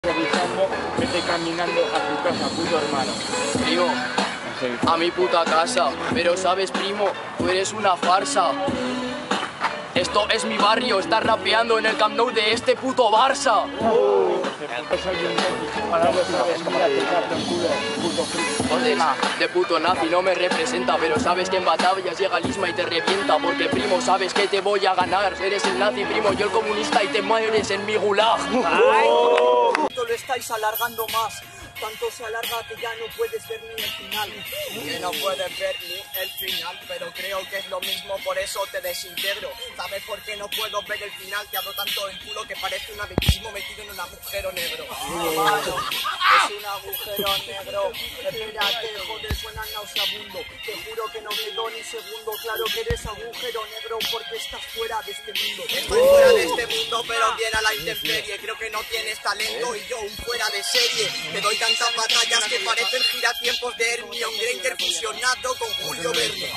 revisando, vete caminando a tu casa, puto hermano. Primo, a mi puta casa. Pero sabes, primo, tú eres una farsa. Esto es mi barrio, estás rapeando en el Camp Nou de este puto Barça. Soy un nazi, para no sabes, mira, te parto el culo, puto friki. De puto nazi no me representa, pero sabes que en batallas llega Lisma y te revienta. Porque, primo, sabes que te voy a ganar. Eres el nazi, primo, yo el comunista y te mueres en mi gulag. Lo estáis alargando más. Tanto se alarga que ya no puedes ver ni el final. Que no puedes ver ni el final, pero creo que es lo mismo, por eso te desintegro. ¿Sabes por qué no puedo ver el final? Te abro tanto el culo que parece un abismo metido en un agujero negro. Mano, es un agujero negro. Espérate, joder, suena nauseabundo. Te juro que no quedó ni segundo. Claro que eres agujero negro porque estás fuera de este mundo. Estoy fuera de este mundo, pero bien a la intemperie. Creo que no tienes talento y yo un fuera de serie. Te doy tantas batallas que parecen giratiempos de Hermione Granger fusionado con Julio Verne.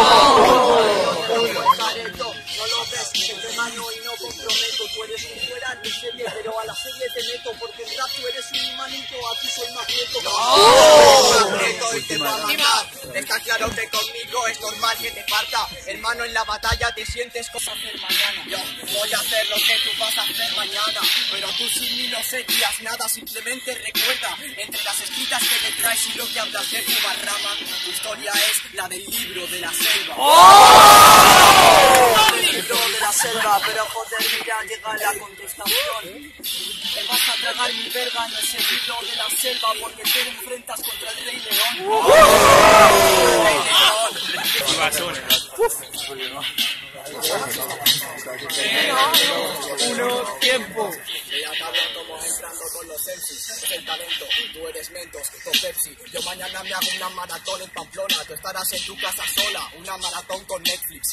No lo ves, te mano y no comprometo. Tú eres un fuera de serie, pero a la serie te meto. Porque en rap tú eres un imanito, aquí soy Magneto. Magneto y te va a matar. Está claro que conmigo es normal que te parta. Hermano, en la batalla te sientes cosa hacer mañana. Yo voy a hacer lo que tú vas a hacer mañana. Pero tú sin mí no serías nada, simplemente recuerda. Entre las escritas que me traes y lo que hablas de tu barrama, tu historia es la del libro de la selva. El libro de la selva, pero joder, mira, llega la contestación. Te vas a tragar mi verga, no es el libro de la selva, porque te enfrentas contra el Rey León. Tiempo. Ya cabrón, como entrando con los selfies. Es el talento, tú eres Mentos, con Pepsi. Yo mañana me hago una maratón en Pamplona. Tú estarás en tu casa sola, una maratón con Netflix.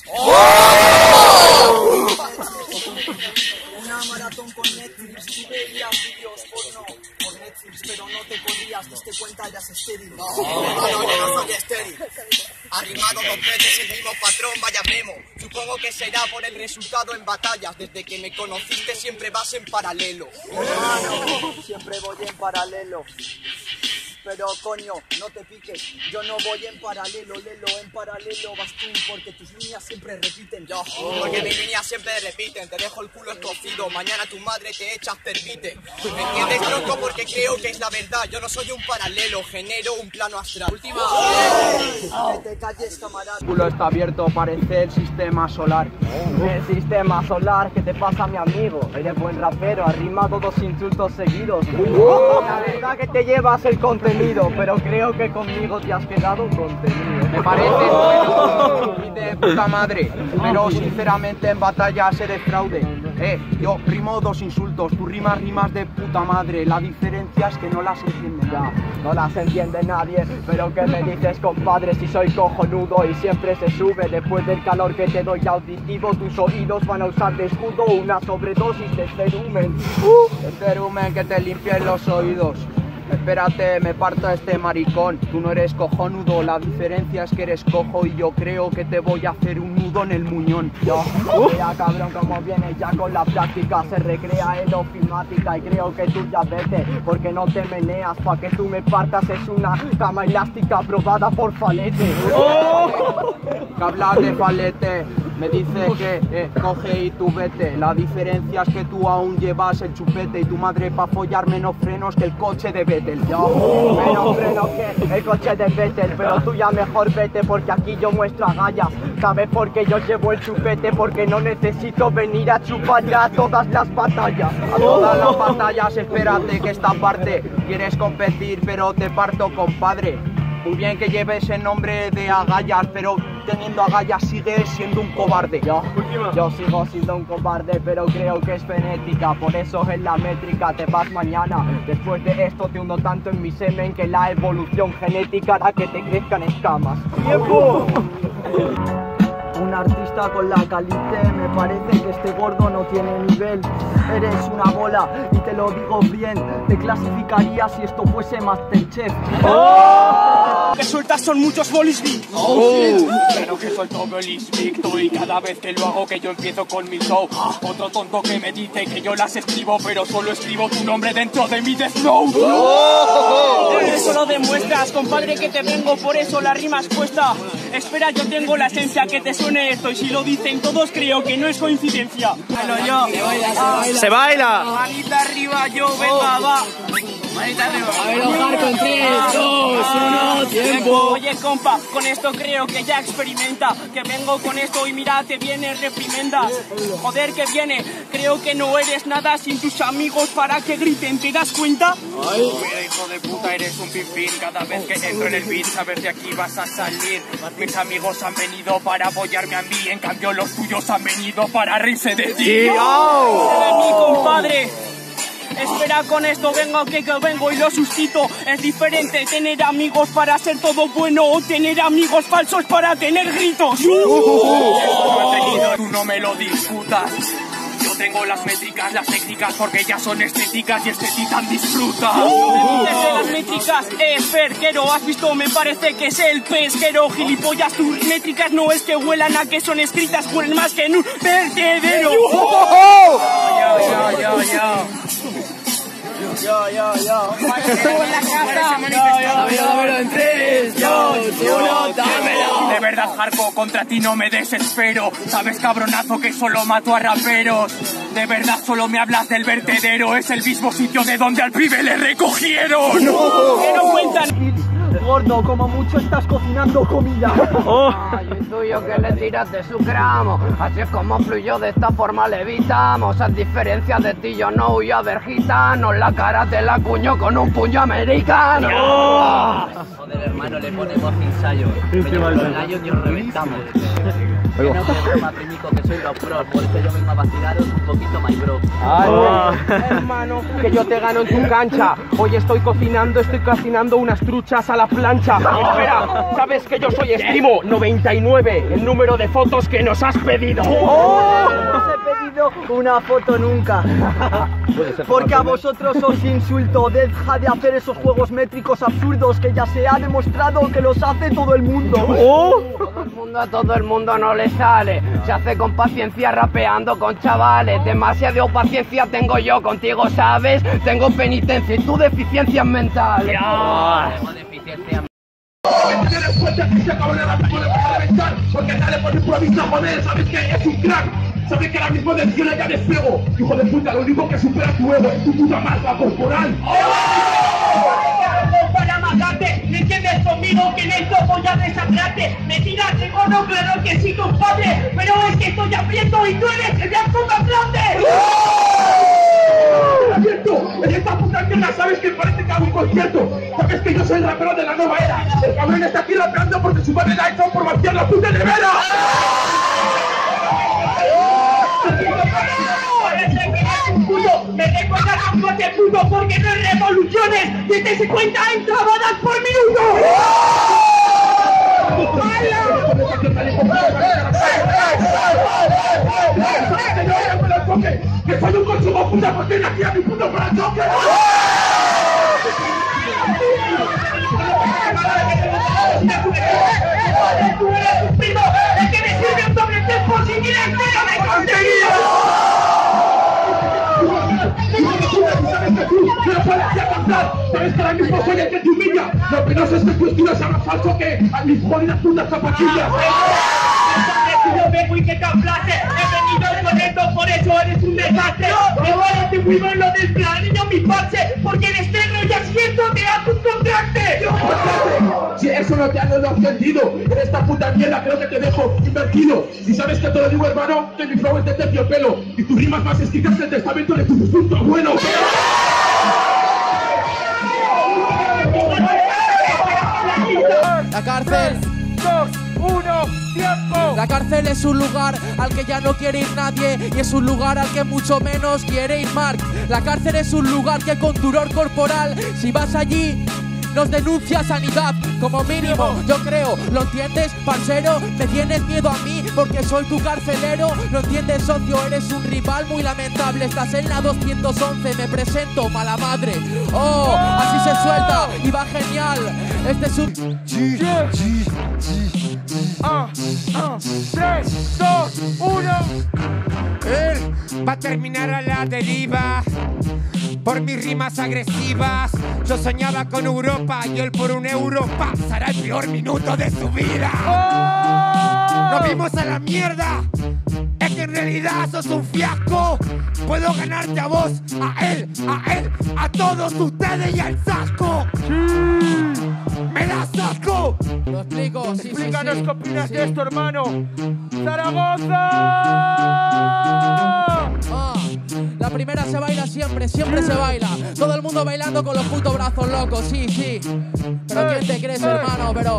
Una maratón con Netflix, tú veías vídeos porno por Netflix, pero no te podías, diste cuenta, eras estéril. No soy estéril. Arrimado dos veces el mismo patrón, vaya memo. Supongo que será por el resultado en batallas. Desde que me conociste siempre vas en paralelo. Hermano, siempre voy en paralelo. Pero coño, no te piques, yo no voy en paralelo, lelo, en paralelo vas tú, porque tus líneas siempre repiten. Yo, porque mis líneas siempre repiten, te dejo el culo escocido, mañana tu madre te echa permite. ¿Me entiendes, tronco? Porque creo que es la verdad, yo no soy un paralelo, genero un plano astral. Última. Que te calles, camarada. El culo está abierto, parece el sistema solar. El sistema solar, ¿qué te pasa, mi amigo? Eres buen rapero, has rimado 2 insultos seguidos. La verdad que te llevas el contenido, pero creo que conmigo te has quedado contenido. Me parece bueno y de puta madre, pero sinceramente en batallas eres fraude. Yo rimo 2 insultos, tú rimas de puta madre. La diferencia es que no las entiende nadie. No las entiende nadie, pero ¿qué me dices, compadre? Si soy cojonudo y siempre se sube. Después del calor que te doy auditivo, tus oídos van a usar de escudo una sobredosis de cerumen. El cerumen que te limpie los oídos. Espérate, me parto a este maricón. Tú no eres cojonudo, la diferencia es que eres cojo y yo creo que te voy a hacer un nudo en el muñón. Mira, cabrón, como viene ya con la práctica, se recrea en ofimática y creo que tú ya vete, porque no te meneas, pa' que tú me partas es una cama elástica aprobada por Falete. Que hablas de Falete, me dice que coge y tú vete. La diferencia es que tú aún llevas el chupete y tu madre pa' follar menos frenos que el coche de Vettel. Menos freno que el coche de Vettel, pero tú ya mejor vete porque aquí yo muestro agallas. ¿Sabes por qué yo llevo el chupete? Porque no necesito venir a chupar ya a todas las batallas. A todas las batallas, espérate que esta parte quieres competir, pero te parto, compadre. Muy bien que lleves el nombre de agallas, pero teniendo agallas sigues siendo un cobarde. Yo sigo siendo un cobarde, pero creo que es genética. Por eso en la métrica te vas mañana. Después de esto te hundo tanto en mi semen que la evolución genética hará que te crezcan escamas. ¡Tiempo! Un artista con la calite, me parece que este gordo no tiene nivel. Eres una bola y te lo digo bien, te clasificaría si esto fuese Masterchef. ¡Oh! Que sueltas son muchos bolis Vic. Claro que suelto bolis Victo y cada vez que lo hago que yo empiezo con mi show. Otro tonto que me dice que yo las escribo, pero solo escribo tu nombre dentro de mi Death Note. Eso lo demuestras, compadre, que te vengo, por eso la rima es puesta. Espera, yo tengo la esencia, que te suene esto, y si lo dicen todos creo que no es coincidencia. Bueno, yo. ¡Se baila! Manita arriba, yo, venga, va. Manita arriba. A ver, ojar con 3, 2, 1, tiempo. Oye, compa, con esto creo que ya experimenta. Que vengo con esto y mira, te viene reprimendas. Joder, que viene. Creo que no eres nada sin tus amigos para que griten. ¿Te das cuenta? Mira, hijo de puta, eres un pipín. Cada vez que entro en el beat, sabes de aquí vas a salir. Mis amigos han venido para apoyarme a mí. En cambio, los tuyos han venido para reírse de ti. De mí, compadre. Espera, con esto vengo que vengo y lo suscito. Es diferente tener amigos para ser todo bueno o tener amigos falsos para tener gritos. Tú no me lo discutas. Yo tengo las métricas, las técnicas, porque ya son estéticas y estetizan disfruta. Desde las métricas es perquero, has visto, me parece que es el pesquero. Gilipollas, tus métricas no es que huelan a que son escritas, huelen más que en un vertedero. Dámelo en 3, 2, 1, dámelo. De verdad, Hardcore, contra ti no me desespero. Sabes, cabronazo, que solo mato a raperos. De verdad, solo me hablas del vertedero. Es el mismo sitio de donde al pibe le recogieron. Que no cuentan. Gordo, como mucho estás cocinando comida. Yo intuyo que le tiraste su gramo. Así es como fluyó, de esta forma le evitamos. A diferencia de ti yo no huyo a ver gitanos. La cara te la cuño con un puño americano. Joder, hermano, le ponemos ensayo. Pero el gallo y os reventamos. Que no te más primico, que soy los pros. Por eso yo vengo a vacilaros un poquito my bro. Hermano, que yo te gano en tu cancha. Hoy estoy cocinando unas truchas a la plancha. Espera, sabes que yo soy Escrimo 99, el número de fotos que nos has pedido. No os he pedido una foto nunca. Porque a vosotros os insulto. Deja de hacer esos juegos métricos absurdos que ya se ha demostrado que los hace todo el mundo. A todo el mundo no le sale. Se hace con paciencia rapeando con chavales. Demasiada paciencia tengo yo contigo, ¿sabes? Tengo penitencia y tú deficiencias mentales. Tengo deficiencia. Tienes suerte que ese cabrón ahora mismo le va a reventar. Porque sale por improviso, joder, sabes que es un crack. Sabes que ahora mismo del cielo ya despego. Hijo de puta, lo único que supera tu ego es tu puta marca corporal. Para matarte, ¿me entiendes conmigo? Que en esto voy a desangrarte. Me tiras de mono, claro que sí, compadre. Pero es que estoy aprieto y tú eres el de puta grande. En esta puta mierda sabes que parece que hago un concierto. Sabes que yo soy el rapero de la nueva era. El cabrón está aquí rapeando porque su madre la ha hecho por vaciar la puta nevera. Parece que eres un puto. Me recuerdas a un coche puto porque no hay revoluciones. Desde 50 entrabadas por minuto. ¡Que soy un consumo puta porque nací a mi puto parachoque! ¡Tú eres un primo! ¡El que me sirve un doble tempo sin ir entero me he conseguido! ¡Sabes que tú no puedes ya cantar! ¡Sabes que ahora mismo soy el que te humilla! Lo que no sé es que tu estilo sea más falso que a mis jodidas putas zapatillas. Yo vengo y que te aplace. He venido con esto, por eso eres un desastre. Me vale te fui lo del plan, niño, mi parce. Porque en este rollo ya siento que haces un contraste. Si eso no te ha dado entendido, en esta puta mierda creo que te dejo invertido. Y sabes que te lo digo, hermano, que mi flow es de terciopelo. Y tus rimas más escritas que el testamento de tu difunto abuelo. La cárcel. 2, 1, tiempo. La cárcel es un lugar al que ya no quiere ir nadie y es un lugar al que mucho menos quiere ir Mark. La cárcel es un lugar que con turor corporal, si vas allí, nos denuncia sanidad, como mínimo, yo creo. ¿Lo entiendes, parcero? ¿Me tienes miedo a mí porque soy tu carcelero? ¿Lo entiendes, socio? Eres un rival muy lamentable. Estás en la 211, me presento, mala madre. Oh, así se suelta y va genial. Este es un... 3, 2, 1. Él va a terminar a la deriva por mis rimas agresivas. Yo soñaba con Europa y él por €1 pasará el peor minuto de su vida. Nos vimos a la mierda. Es que en realidad sos un fiasco. Puedo ganarte a vos, a él, a todos ustedes y al saco. ¡Me das asco! Lo explico, sí, Explícanos qué opinas sí. de esto, hermano. ¡Zaragoza! La primera se baila siempre, siempre se baila. Todo el mundo bailando con los putos brazos locos, sí. Pero ¿quién te crees, hermano? Pero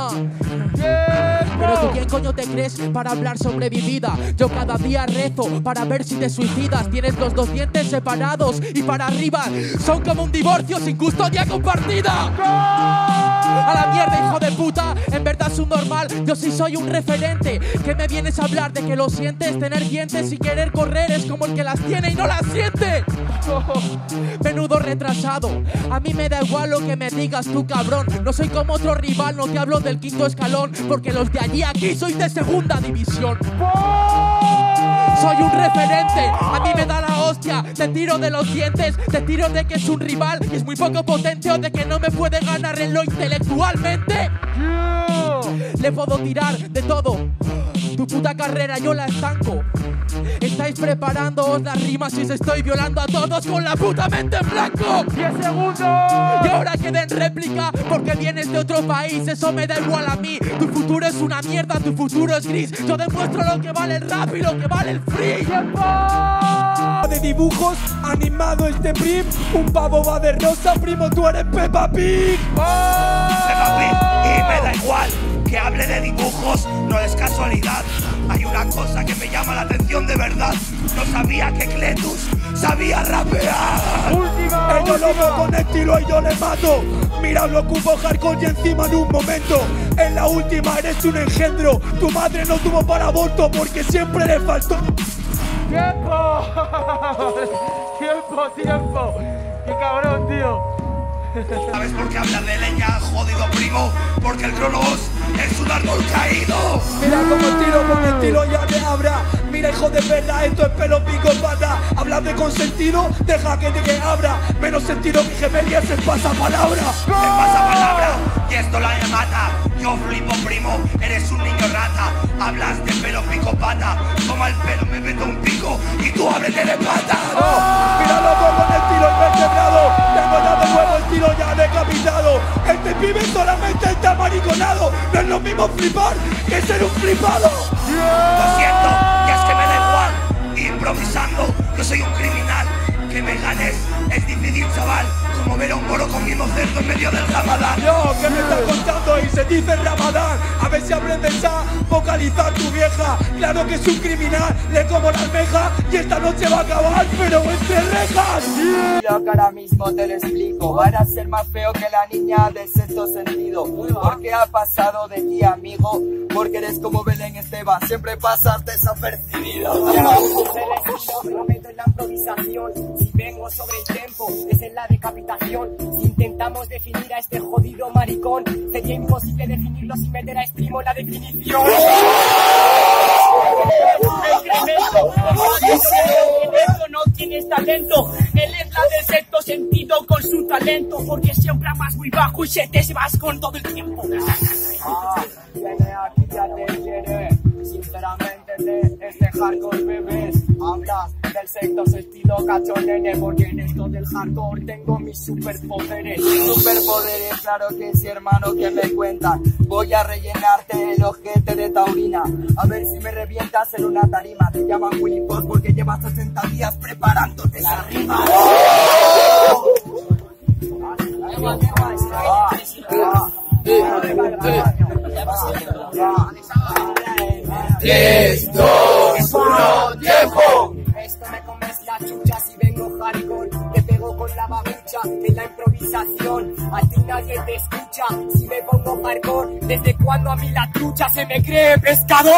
tú ¿quién coño te crees para hablar sobre mi vida? Yo cada día rezo para ver si te suicidas. Tienes los 2 dientes separados y para arriba son como un divorcio sin custodia compartida. A la mierda, hijo de puta, en verdad es un normal. Yo sí soy un referente. ¿Qué me vienes a hablar de que lo sientes? Tener dientes y querer correr es como el que las tiene y no las siente. Menudo retrasado. A mí me da igual lo que me digas tú, cabrón. No soy como otro rival, no te hablo del 5º escalón, porque los de allí aquí soy de 2ª división. Soy un referente, a mí me da la hostia. Te tiro de los dientes, te tiro de que es un rival y es muy poco potente, o de que no me puede ganar en lo intelectualmente. Le puedo tirar de todo. Tu puta carrera yo la estanco. Estáis preparándoos las rimas y os estoy violando a todos con la puta mente en blanco. 10 segundos. Y ahora que den réplica porque vienes de otro país, eso me da igual a mí. Tu futuro es una mierda, tu futuro es gris. Yo demuestro lo que vale el rap y lo que vale el free. De dibujos, animado este prim. Un pavo va de rosa, primo, tú eres Peppa Pig. Peppa Pig, y me da igual que hable de dibujos, no es casualidad. Hay una cosa que me llama la atención de verdad. No sabía que Cletus sabía rapear. Yo lo veo con estilo y yo le mato. Mira, lo ocupo hardcore y encima en un momento. En la última eres un engendro. Tu madre no tuvo para aborto porque siempre le faltó. ¡Tiempo! ¡Tiempo! ¡Qué cabrón, tío! ¿Sabes por qué hablar de leña, jodido primo? Porque el Cronos es un árbol caído. Mira cómo tiro con estilo ya te abra. Mira, hijo de perra, esto es pelo pico pata. Hablar de consentido, deja que te abra. Menos sentido que gemelias es pasapalabra. Es pasapalabra y esto la mata. Yo flipo, primo, eres un niño rata. Hablas de pelo pico pata. Toma el pelo, me meto un pico y tú ábrete de pata. Mira loco con el tiro invertebrado. Tengo ya de nuevo el tiro ya decapitado. Este pibe solamente está mariconado. No es lo mismo flipar que ser un flipado. Lo siento, y es que me da igual. Improvisando, yo soy un criminal. Que me ganes es difícil, chaval. Como ver a un moro comiendo cerdo en medio del Ramadán. Yo, ¿qué me estás contando? Y se dice Ramadán. A ver si aprendes a vocalizar tu vieja. Claro que es un criminal, le como la almeja. Y esta noche va a acabar, pero entre rejas. Lo que ahora mismo te lo explico. Van a ser más feo que la niña de sexto sentido. ¿Por qué ha pasado de ti, amigo? Porque eres como Belén Esteban, siempre pasas desapercibido. Me meto en la improvisación. Si vengo sobre el tempo, es en la decapitación. Si intentamos definir a este jodido maricón, sería imposible definirlo sin meter a Extremo en la definición. No tienes talento, él es la del sexto sentido con su talento, porque siempre amas muy bajo y se te vas con todo el tiempo. Viene aquí ya te quiere, sinceramente de este hardcore bebés. Hablas del sexto sentido cacho nene, porque en esto del hardcore tengo mis superpoderes. Superpoderes, claro que sí, hermano, que me cuentan. Voy a rellenarte el ojete de taurina, a ver si me revientas en una tarima. Te llaman Willy Fox porque llevas 60 días preparándote la rima. ¡3, 2, 1, tiempo! Esto me comes la chucha si vengo hardcore. Te pego con la babucha en la improvisación. A ti nadie te escucha si me pongo hardcore. ¿Desde cuando a mí la trucha se me cree pescador?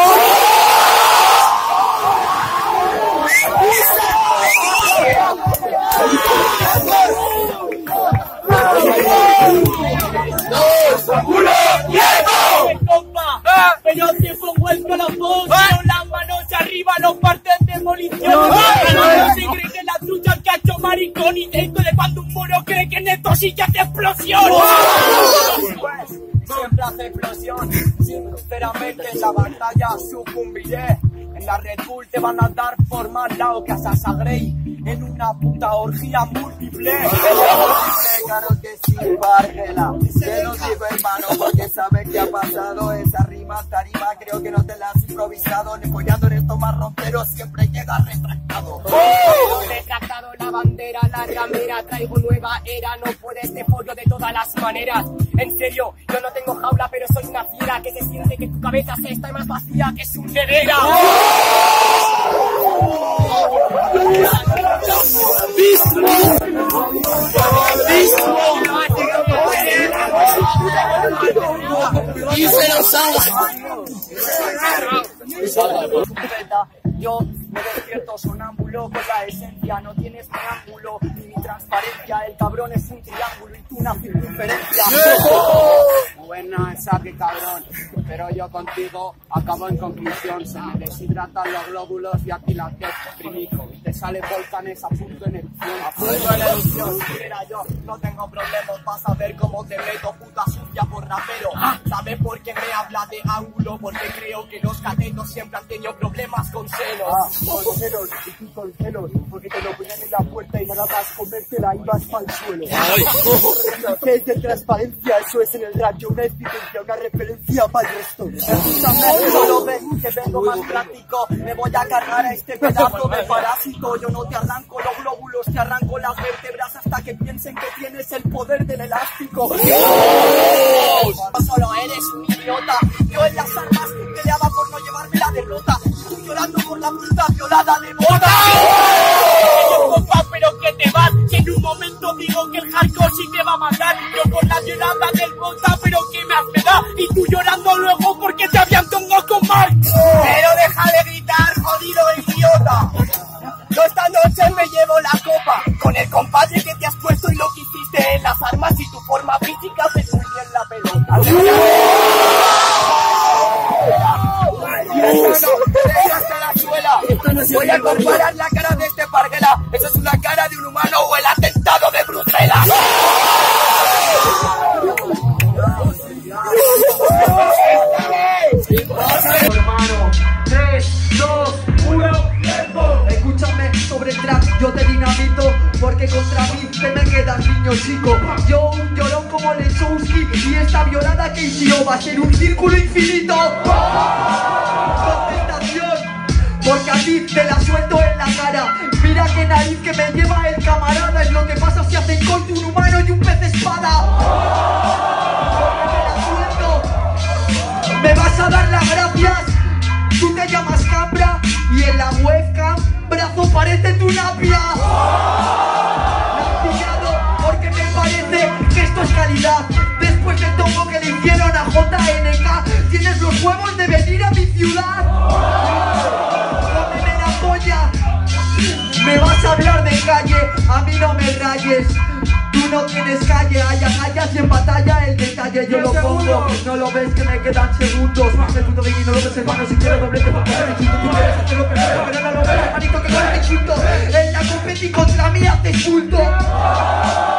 esto sí que hace explosión. Pues, siempre hace explosión. Sinceramente en la batalla sucumbiré. En la Red Bull te van a dar por más lado que a Sasha Grey en una puta orgía múltiple. Claro que sí, Vargela. Te lo digo, hermano, porque sabes que ha pasado esa rima, tarima. Creo que no te la has improvisado. Ni follando en estos marronceros siempre llega retractado. Retractado la bandera, la ramera. Traigo nueva era, no puede este pollo de todas las maneras. En serio, yo no tengo jaula, pero soy una fiera que se siente que tu cabeza se está más vacía que su nevera. Yo me despierto sonámbulo con la esencia, no tienes preámbulo ni transparencia, el cabrón es un triángulo y tú una circunferencia. Buena esa que cabrón, pero yo contigo acabo en conclusión. Se me deshidratan los glóbulos y a ti la que exprimico y te salen volcanes a punto en erupción. A punto en erupción, mira yo no tengo problemas, vas a ver cómo te meto puta sucia por rapero. ¿Sabes por qué me habla de ángulo? Porque creo que los catetos siempre han tenido problemas con celos. Con celos, y tú con celos, porque te lo ponían en la puerta y nada más comértela y vas pa'l suelo. ¿Qué es de transparencia? Eso es en el radio, una evidencia, una referencia para el resto. Escúchame, solo ves que vengo más práctico. Me voy a cargar a este pedazo de parásito. Yo no te arranco los glóbulos, te arranco las vértebras hasta que piensen que tienes el poder del elástico. Solo eres un idiota. Yo en las armas peleaba por no llevarme la derrota. Tú llorando por la puta violada de boda. Compa, pero que te vas, que en un momento digo que el hardcore sí te va a matar. Yo por la violada del bota, pero que me da. Y tú llorando luego porque te habían tomado con Mark. Pero deja de gritar, jodido idiota. Yo esta noche me llevo la copa con el compadre que te has puesto y lo que hiciste en las armas y tu forma física hace muy bien la pelota. Voy a comparar la cara de este parguela. Eso es una cara de un humano o el atentado de Bruselas. Hermano, 3, 2, 1, tiempo. Escúchame sobre el trap, yo te dinamito, porque contra mí te me quedas niño chico. Yo un llorón como Lechowski y esta violada que hicieron va a ser un círculo infinito. Contestación, porque a ti te la suelto en la cara. Mira qué nariz que me lleva el camarada. Es lo que pasa si hacen corte un humano y un pez espada. Porque te la suelto. Me vas a dar las gracias. Tú te llamas Cambra y en la webcam brazo parece tu napia. Me has pillado porque me parece que esto es calidad. Después de todo que le hicieron a JNK, tienes los huevos de venir a mi ciudad. Cómeme la polla. Me vas a hablar de calle, a mí no me rayes. Tú no tienes calle, hayas y en batalla el detalle yo lo pongo. No lo ves que me quedan segundos. El puto de no lo ves hermano, si quiero doblete porque no necesito. Tú quieres hacerlo perfecto, pero no lo ves hermanito que no te insulto. En la competi contra mí haces culto.